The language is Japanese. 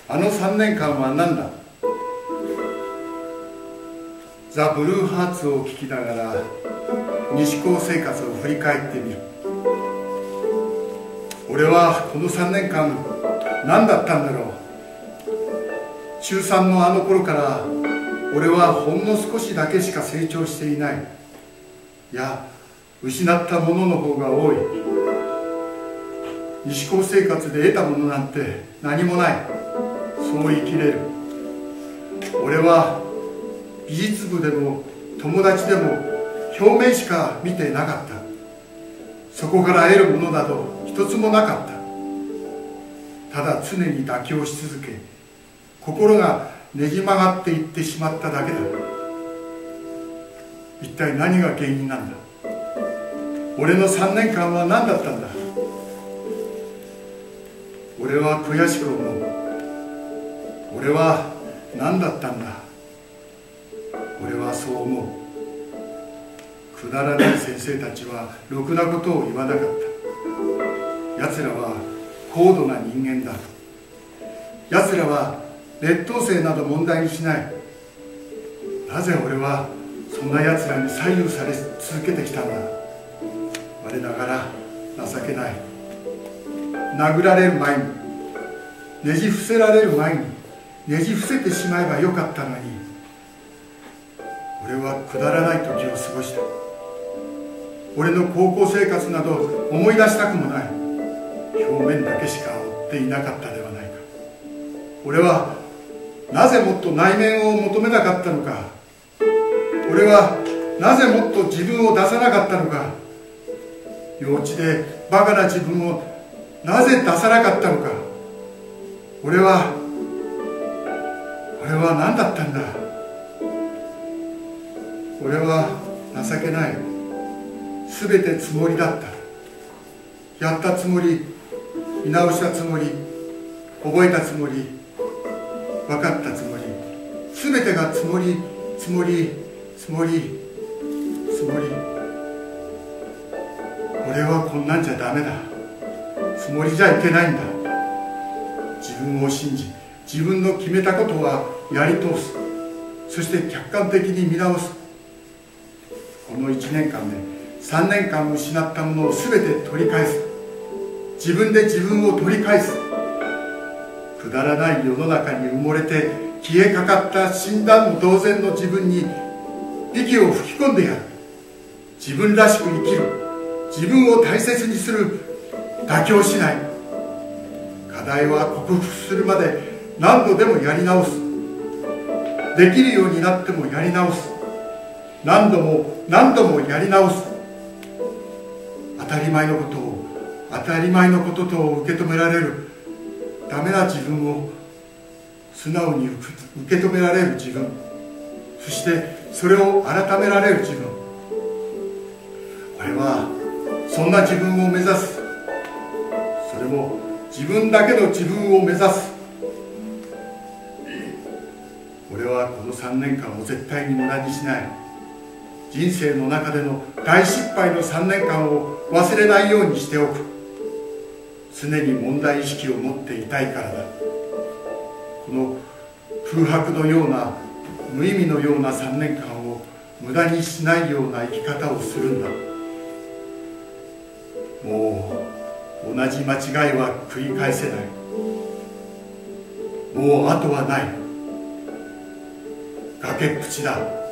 あの3年間は何だ。ザ・ブルーハーツを聴きながら西高生活を振り返ってみる。俺はこの3年間何だったんだろう。中3のあの頃から俺はほんの少しだけしか成長していない。いや、失ったものの方が多い。西高生活で得たものなんて何もない。そう生きれる。俺は美術部でも友達でも表面しか見てなかった。そこから得るものなど一つもなかった。ただ常に妥協し続け、心がねじ曲がっていってしまっただけだ。一体何が原因なんだ。俺の3年間は何だったんだ。俺は悔しく思う。俺は何だったんだ。俺はそう思う。くだらない先生たちはろくなことを言わなかった。奴らは高度な人間だ。奴らは劣等生など問題にしない。なぜ俺はそんな奴らに左右され続けてきたんだ。我ながら情けない。殴られる前に、ねじ伏せられる前にねじ伏せてしまえばよかったのに。俺はくだらない時を過ごした。俺の高校生活など思い出したくもない。表面だけしか追っていなかったではないか。俺はなぜもっと内面を求めなかったのか。俺はなぜもっと自分を出さなかったのか。幼稚でバカな自分をなぜ出さなかったのか。俺は何だったんだ。俺は情けない。すべてつもりだった。やったつもり、見直したつもり、覚えたつもり、分かったつもり、すべてがつもり、つもり、つもり、つもり。俺はこんなんじゃダメだ。つもりじゃいけないんだ。自分を信じ、自分の決めたことはやり通す。そして客観的に見直す。この1年間で3年間失ったものを全て取り返す。自分で自分を取り返す。くだらない世の中に埋もれて消えかかった死んだも同然の自分に息を吹き込んでやる。自分らしく生きる。自分を大切にする。妥協しない。課題は克服するまで何度でもやり直す。できるようになってもやり直す。何度も何度もやり直す。当たり前のことを当たり前のことと受け止められるダメな自分を素直に受け止められる自分、そしてそれを改められる自分。俺はそんな自分を目指す。それも自分だけの自分を目指す。俺はこの3年間を絶対に無駄にしない。人生の中での大失敗の3年間を忘れないようにしておく。常に問題意識を持っていたいからだ。この空白のような無意味のような3年間を無駄にしないような生き方をするんだ。もう同じ間違いは繰り返せない。もう後はない。崖っぷちだ。